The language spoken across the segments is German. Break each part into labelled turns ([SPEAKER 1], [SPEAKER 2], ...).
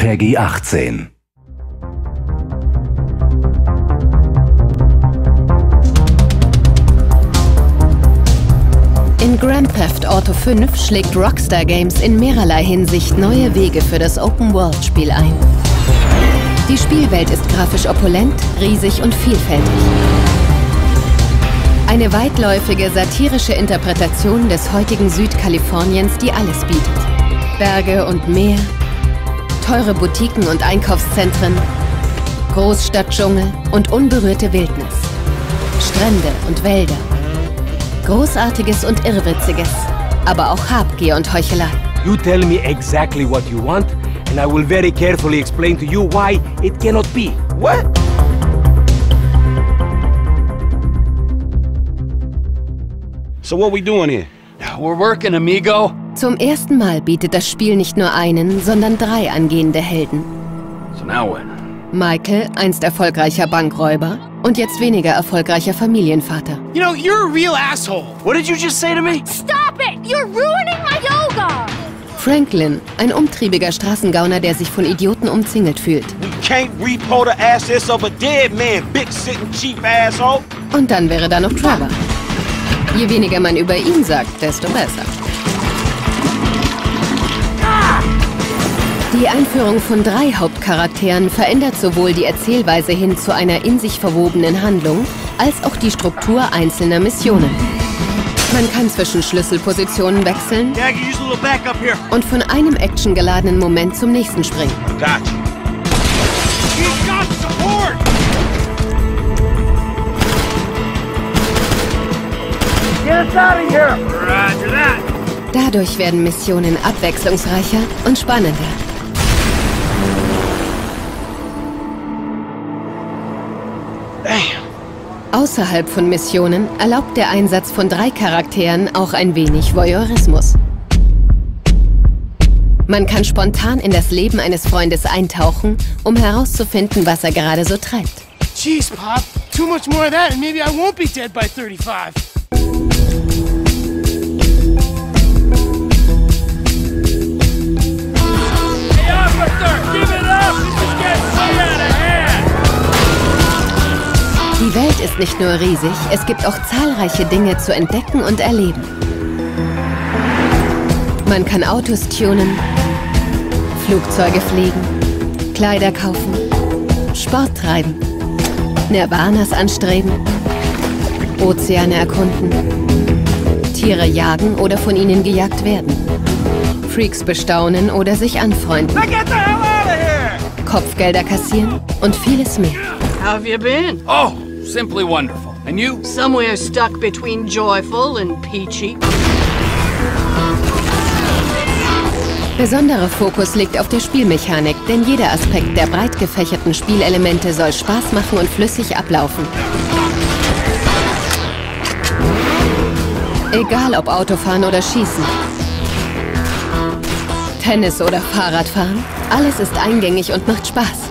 [SPEAKER 1] Peggy 18.
[SPEAKER 2] In Grand Theft Auto 5 schlägt Rockstar Games in mehrerlei Hinsicht neue Wege für das Open-World-Spiel ein. Die Spielwelt ist grafisch opulent, riesig und vielfältig. Eine weitläufige, satirische Interpretation des heutigen Südkaliforniens, die alles bietet. Berge und Meer, teure Boutiquen und Einkaufszentren, Großstadtdschungel und unberührte Wildnis, Strände und Wälder. Großartiges und Irrwitziges, aber auch Habgier und Heuchelei.
[SPEAKER 3] You tell me exactly what you want, and I will very carefully explain to you why it cannot be. What? So what we doing here?
[SPEAKER 4] We're working, amigo.
[SPEAKER 2] Zum ersten Mal bietet das Spiel nicht nur einen, sondern 3 angehende Helden.
[SPEAKER 4] So now what?
[SPEAKER 2] Michael, einst erfolgreicher Bankräuber und jetzt weniger erfolgreicher Familienvater.
[SPEAKER 5] You know, you're a real asshole.
[SPEAKER 3] What did you just say to me?
[SPEAKER 6] Stop it! You're ruining my yoga!
[SPEAKER 2] Franklin, ein umtriebiger Straßengauner, der sich von Idioten umzingelt fühlt.
[SPEAKER 3] We can't repo the assets of a dead man, big sitting cheap asshole.
[SPEAKER 2] Und dann wäre da noch Trevor. Je weniger man über ihn sagt, desto besser. Die Einführung von 3 Hauptcharakteren verändert sowohl die Erzählweise hin zu einer in sich verwobenen Handlung, als auch die Struktur einzelner Missionen. Man kann zwischen Schlüsselpositionen wechseln und von einem actiongeladenen Moment zum nächsten springen. Dadurch werden Missionen abwechslungsreicher und spannender. Außerhalb von Missionen erlaubt der Einsatz von 3 Charakteren auch ein wenig Voyeurismus. Man kann spontan in das Leben eines Freundes eintauchen, um herauszufinden, was er gerade so treibt.
[SPEAKER 5] Jeez, Pop. Too much more of that and maybe I won't be dead by 35.
[SPEAKER 4] Hey, officer! Give it up! This is getting way out of hand!
[SPEAKER 2] Die Welt ist nicht nur riesig, es gibt auch zahlreiche Dinge zu entdecken und erleben. Man kann Autos tunen, Flugzeuge fliegen, Kleider kaufen, Sport treiben, Nirvanas anstreben, Ozeane erkunden, Tiere jagen oder von ihnen gejagt werden, Freaks bestaunen oder sich anfreunden, Kopfgelder kassieren und vieles mehr.
[SPEAKER 7] How have you been?
[SPEAKER 4] Oh, simply wonderful. And you?
[SPEAKER 7] Somewhere stuck between joyful and peachy.
[SPEAKER 2] Besonderer Fokus liegt auf der Spielmechanik, denn jeder Aspekt der breit gefächerten Spielelemente soll Spaß machen und flüssig ablaufen. Egal ob Autofahren oder Schießen, Tennis oder Fahrradfahren, alles ist eingängig und macht Spaß.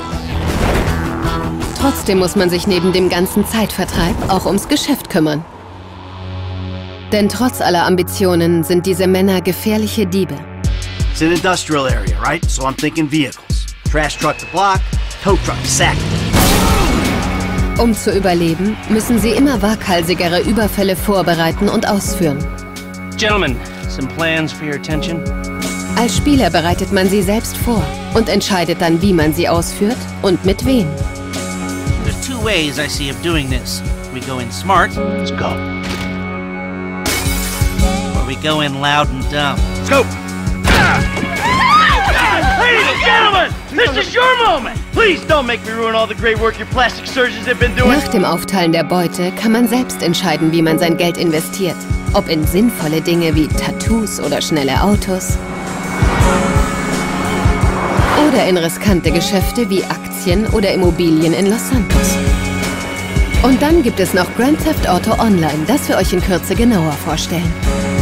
[SPEAKER 2] Trotzdem muss man sich neben dem ganzen Zeitvertreib auch ums Geschäft kümmern. Denn trotz aller Ambitionen sind diese Männer gefährliche Diebe.
[SPEAKER 8] It's an industrial area, right? So I'm thinking vehicles. Trash truck to block, tow truck to sack.
[SPEAKER 2] Um zu überleben, müssen sie immer waghalsigere Überfälle vorbereiten und ausführen.
[SPEAKER 8] Gentlemen, some plans for your attention?
[SPEAKER 2] Als Spieler bereitet man sie selbst vor und entscheidet dann, wie man sie ausführt und mit wem.
[SPEAKER 8] There's 2 ways I see of doing this. We go in smart. Let's go. Or we go in loud and dumb. Let's go! Ladies and gentlemen, this is your moment! Please don't make me ruin all the great work your plastic surgeons have been doing.
[SPEAKER 2] Nach dem Aufteilen der Beute kann man selbst entscheiden, wie man sein Geld investiert. Ob in sinnvolle Dinge wie Tattoos oder schnelle Autos. Oder in riskante Geschäfte wie Aktien oder Immobilien in Los Santos. Und dann gibt es noch Grand Theft Auto Online, das wir euch in Kürze genauer vorstellen.